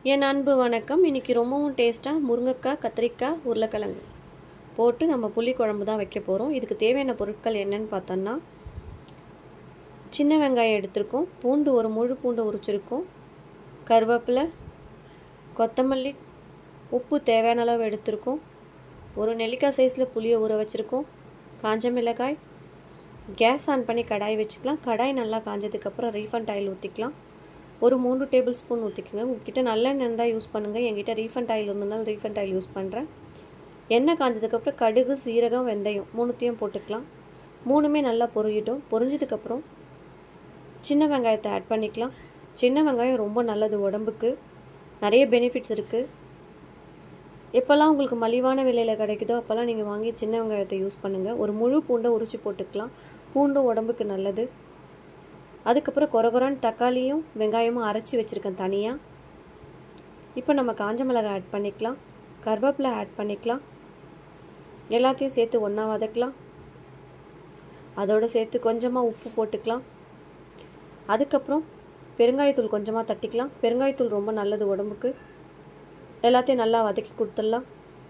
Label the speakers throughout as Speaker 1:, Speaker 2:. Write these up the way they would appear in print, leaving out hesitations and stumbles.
Speaker 1: என் அன்பு வணக்கம். இன்றைக்கி ரொம்பவும் டேஸ்ட்டாக முருங்கைக்காய், கத்திரிக்காய், உருளைக்கிழங்கு போட்டு நம்ம புளி குழம்பு தான் வைக்க போகிறோம். இதுக்கு தேவையான பொருட்கள் என்னென்னு பார்த்தோன்னா, சின்ன வெங்காயம் எடுத்திருக்கோம், பூண்டு ஒரு முழு பூண்டு உரிச்சிருக்கோம், கருவேப்பிலை, கொத்தமல்லி, உப்பு தேவையான அளவு எடுத்திருக்கோம், ஒரு நெல்லிக்காய் சைஸில் புளியை ஊற வச்சுருக்கோம், காஞ்ச மிளகாய். கேஸ் ஆன் பண்ணி கடாய் வச்சுக்கலாம். கடாய் நல்லா காஞ்சதுக்கப்புறம் ரீஃபண்ட் ஆயில் ஊற்றிக்கலாம். ஒரு 3 டேபிள் ஸ்பூன் ஊற்றிக்கோங்க. உங்ககிட்ட நல்லெண்ணெய் இருந்தால் யூஸ் பண்ணுங்கள். என்கிட்ட ரீஃபண்ட் ஆயில் இருந்ததுனால ரீஃபண்ட் ஆயில் யூஸ் பண்ணுறேன். எண்ணெய் காஞ்சதுக்கப்புறம் கடுகு, சீரகம், வெந்தயம் மூணுத்தையும் போட்டுக்கலாம். மூணுமே நல்லா பொரியிட்டோம். பொரிஞ்சதுக்கப்புறம் சின்ன வெங்காயத்தை ஆட் பண்ணிக்கலாம். சின்ன வெங்காயம் ரொம்ப நல்லது, உடம்புக்கு நிறைய பெனிஃபிட்ஸ் இருக்குது. எப்போல்லாம் உங்களுக்கு மலிவான விலையில் கிடைக்குதோ அப்போல்லாம் நீங்கள் வாங்கி சின்ன வெங்காயத்தை யூஸ் பண்ணுங்கள். ஒரு முழு பூண்டை உரிச்சு போட்டுக்கலாம். பூண்டும் உடம்புக்கு நல்லது. அதுக்கப்புறம் கொரகொரான்னு தக்காளியும் வெங்காயமும் அரைச்சி வச்சுருக்கேன் தனியாக. இப்போ நம்ம காஞ்ச மிளகாய் ஆட் பண்ணிக்கலாம், கருவேப்பிலை ஆட் பண்ணிக்கலாம். எல்லாத்தையும் சேர்த்து ஒன்றா வதக்கலாம். அதோடு சேர்த்து கொஞ்சமாக உப்பு போட்டுக்கலாம். அதுக்கப்புறம் பெருங்காயத்தூள் கொஞ்சமாக தட்டிக்கலாம். பெருங்காயத்தூள் ரொம்ப நல்லது உடம்புக்கு. எல்லாத்தையும் நல்லா வதக்கி கொடுத்துடலாம்.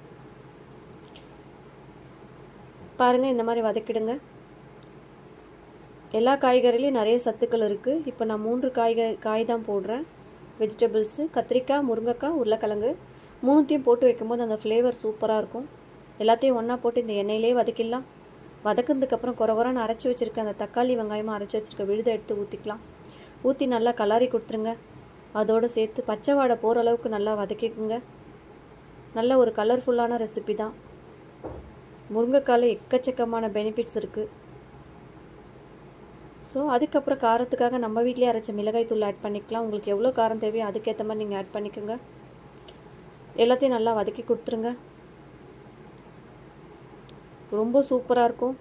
Speaker 1: பாருங்கள், இந்த மாதிரி வதக்கிடுங்க. எல்லா காய்கறிலையும் நிறைய சத்துக்கள் இருக்குது. இப்போ நான் 3 காய் தான் போடுறேன். வெஜிடபிள்ஸு கத்திரிக்காய், முருங்கைக்காய், உருளைக்கிழங்கு மூணுத்தையும் போட்டு வைக்கும்போது அந்த ஃப்ளேவர் சூப்பராக இருக்கும். எல்லாத்தையும் ஒன்றா போட்டு இந்த எண்ணெயிலே வதக்கிடலாம். வதக்கினதுக்கப்புறம் கொரகொரான்னு அரைச்சி வச்சுருக்க அந்த தக்காளி வெங்காயமாக அரைச்சி வச்சுருக்க விழுதை எடுத்து ஊற்றிக்கலாம். ஊற்றி நல்லா கலாரி கொடுத்துருங்க. அதோடு சேர்த்து பச்சை வாடை போகிற அளவுக்கு நல்லா வதக்கிக்குங்க. நல்ல ஒரு கலர்ஃபுல்லான ரெசிபி தான். முருங்கைக்காயில் எக்கச்சக்கமான பெனிஃபிட்ஸ் இருக்குது. ஸோ அதுக்கப்புறம் காரத்துக்காக நம்ம வீட்டிலே அரைச்ச மிளகாய் தூள் ஆட் பண்ணிக்கலாம். உங்களுக்கு எவ்வளோ காரம் தேவையோ அதுக்கேற்ற மாதிரி நீங்கள் ஆட் பண்ணிக்கோங்க. எல்லாத்தையும் நல்லா வதக்கி கொடுத்துருங்க. ரொம்ப சூப்பராக இருக்கும்.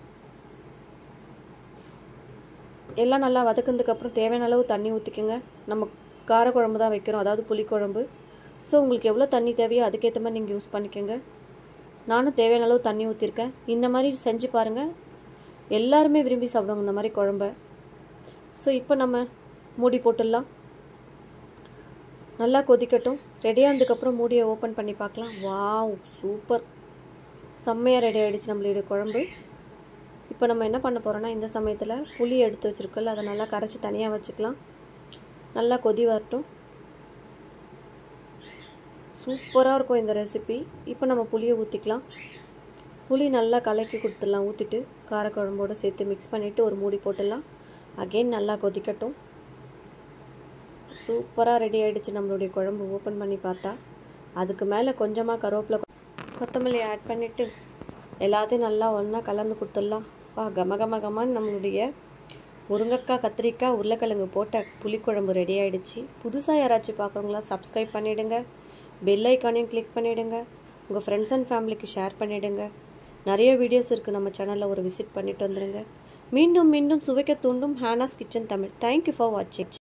Speaker 1: எல்லாம் நல்லா வதக்குனதுக்கப்புறம் தேவையான அளவு தண்ணி ஊற்றிக்கோங்க. நம்ம காரக்குழம்பு தான் வைக்கிறோம், அதாவது புளிக்குழம்பு. ஸோ உங்களுக்கு எவ்வளோ தண்ணி தேவையோ அதுக்கேற்ற மாதிரி நீங்கள் யூஸ் பண்ணிக்கோங்க. நானும் தேவையான அளவு தண்ணி ஊற்றிருக்கேன். இந்த மாதிரி செஞ்சு பாருங்கள், எல்லாருமே விரும்பி சாப்பிடுவாங்க இந்த மாதிரி குழம்ப. ஸோ இப்போ நம்ம மூடி போட்டுடலாம். நல்லா கொதிக்கட்டும். ரெடியாக இருந்ததுக்கப்புறம் மூடியை ஓப்பன் பண்ணி பார்க்கலாம். வாவ், சூப்பர், செம்மையாக ரெடி ஆகிடுச்சு நம்மளுடைய குழம்பு. இப்போ நம்ம என்ன பண்ண போகிறோன்னா, இந்த சமயத்தில் புளி எடுத்து வச்சுருக்கோம்ல, அதை நல்லா கரைச்சி தனியாக வச்சுக்கலாம். நல்லா கொதி வரட்டும். சூப்பராக இருக்கும் இந்த ரெசிபி. இப்போ நம்ம புளியை ஊற்றிக்கலாம். புளி நல்லா கலக்கி கொடுத்துடலாம். ஊற்றிட்டு காரக்குழம்போடு சேர்த்து மிக்ஸ் பண்ணிவிட்டு ஒரு மூடி போட்டுடலாம். அகெயின் நல்லா கொதிக்கட்டும். சூப்பராக ரெடி ஆகிடுச்சு நம்மளுடைய குழம்பு. ஓப்பன் பண்ணி பார்த்தா அதுக்கு மேலே கொஞ்சமாக கருவேப்பிலை, கொத்தமல்லி ஆட் பண்ணிவிட்டு எல்லாத்தையும் நல்லா ஒன்றா கலந்து கொடுத்துடலாம். கமகமகமான்னு நம்மளுடைய முருங்கைக்காய், கத்திரிக்காய், உருளைக்கிழங்கு போட்ட புளிக்குழம்பு ரெடி ஆகிடுச்சு. புதுசாக யாராச்சும் பார்க்குறவங்களா சப்ஸ்கிரைப் பண்ணிவிடுங்க. பெல் ஐக்கானையும் கிளிக் பண்ணிவிடுங்க. உங்கள் ஃப்ரெண்ட்ஸ் அண்ட் ஃபேமிலிக்கு ஷேர் பண்ணிவிடுங்க. நிறைய வீடியோஸ் இருக்குது நம்ம சேனலில், ஒரு விசிட் பண்ணிட்டு வந்துடுங்க. மீண்டும் மீண்டும் சுவைக்க தூண்டும் Hana's kitchen Tamil. Thank you for வாட்சிங்.